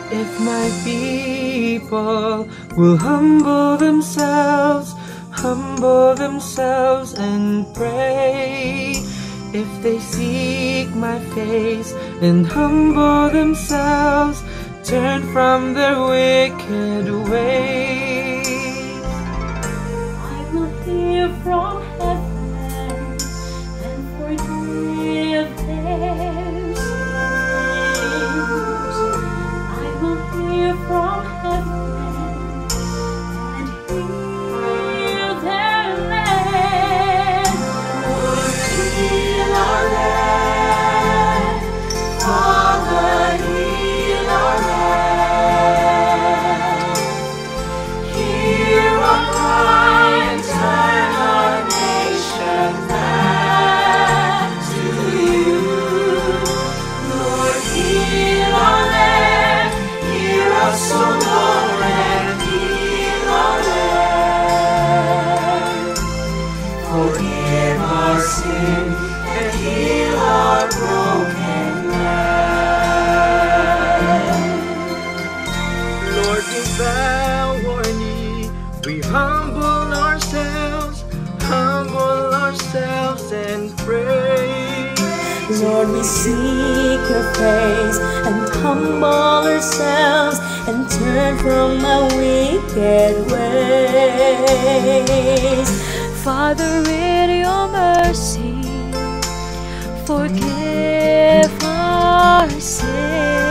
If my people will humble themselves and pray, if they seek my face and humble themselves, turn from their wicked ways, I will hear from heaven and forgive their sins. I will hear from heaven and heal their land. Lord, heal our land. Father, heal our land. Hear our cry and turn our nation back to you. Lord, heal our land. Hear us, O Lord, and heal our land. Forgive our sin and heal our broken land. Lord, we bow our knee, we humble ourselves and pray. Lord, we seek your face and humble ourselves and turn from our wicked ways. Father, in your mercy, forgive our sins.